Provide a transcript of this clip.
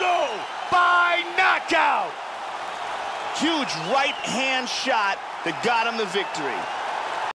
Drago by knockout. Huge right hand shot that got him the victory.